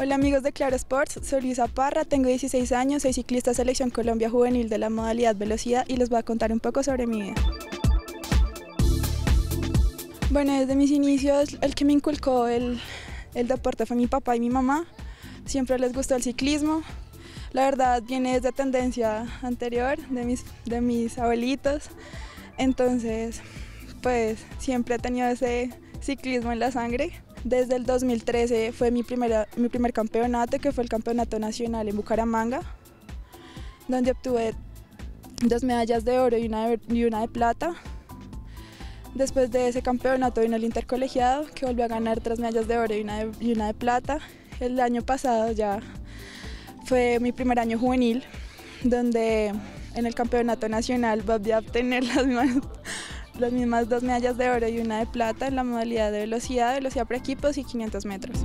Hola amigos de Claro Sports, soy Luisa Parra, tengo 16 años, soy ciclista Selección Colombia Juvenil de la modalidad velocidad y les voy a contar un poco sobre mi vida. Bueno, desde mis inicios el que me inculcó el deporte fue mi papá y mi mamá, siempre les gustó el ciclismo, la verdad viene desde tendencia anterior de mis abuelitos, entonces pues siempre he tenido ese ciclismo en la sangre. Desde el 2013 fue mi primer campeonato, que fue el campeonato nacional en Bucaramanga, donde obtuve 2 medallas de oro y una de plata. Después de ese campeonato vino el intercolegiado, que volvió a ganar 3 medallas de oro y una de plata. El año pasado ya fue mi primer año juvenil, donde en el campeonato nacional volví a obtener las mismas 2 medallas de oro y una de plata en la modalidad de velocidad por equipos y 500 metros.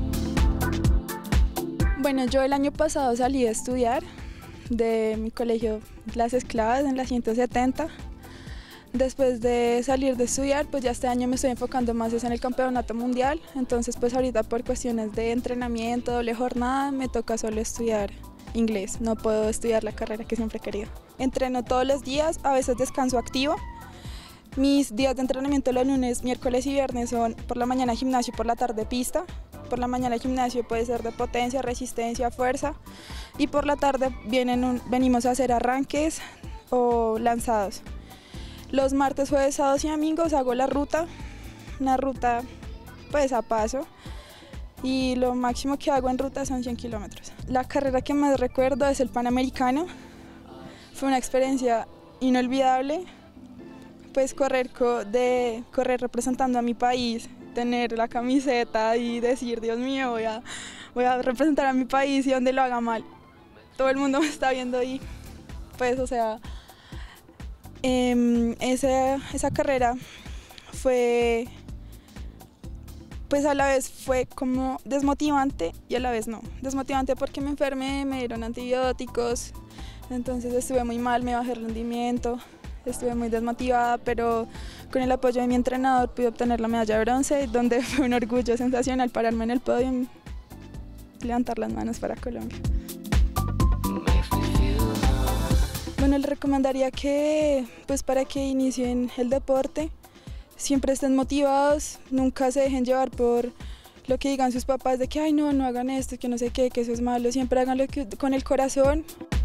Bueno, yo el año pasado salí a estudiar de mi colegio Las Esclavas en la 170. Después de salir de estudiar, pues ya este año me estoy enfocando más en el campeonato mundial, entonces pues ahorita por cuestiones de entrenamiento, doble jornada, me toca solo estudiar inglés, no puedo estudiar la carrera que siempre he querido. Entreno todos los días, a veces descanso activo. Mis días de entrenamiento los lunes, miércoles y viernes son por la mañana gimnasio y por la tarde pista. Por la mañana el gimnasio puede ser de potencia, resistencia, fuerza y por la tarde venimos a hacer arranques o lanzados. Los martes, jueves, sábados y domingos hago una ruta pues a paso y lo máximo que hago en ruta son 100 kilómetros. La carrera que más recuerdo es el Panamericano, fue una experiencia inolvidable. Pues correr representando a mi país, tener la camiseta y decir, Dios mío, voy a representar a mi país y donde lo haga mal, todo el mundo me está viendo y pues, o sea, esa carrera fue, pues a la vez fue como desmotivante y a la vez no. Desmotivante porque me enfermé, me dieron antibióticos, entonces estuve muy mal, me bajé el rendimiento. Estuve muy desmotivada, pero con el apoyo de mi entrenador pude obtener la medalla de bronce, donde fue un orgullo sensacional pararme en el podio y levantar las manos para Colombia. Bueno, les recomendaría que, pues para que inicien el deporte, siempre estén motivados, nunca se dejen llevar por lo que digan sus papás de que, ay no hagan esto, que no sé qué, que eso es malo, siempre háganlo con el corazón.